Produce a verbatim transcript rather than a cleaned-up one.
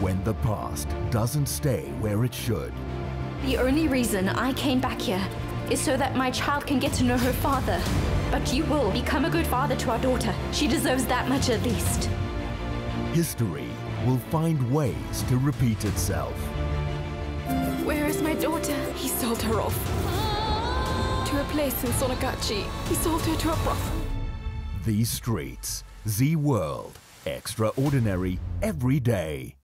when the past doesn't stay where it should. The only reason I came back here is so that my child can get to know her father. But you will become a good father to our daughter. She deserves that much at least. History will find ways to repeat itself. Where is my daughter? He sold her off to a place in Sonagachi. He sold her to a brothel. These streets, Z World, extraordinary every day.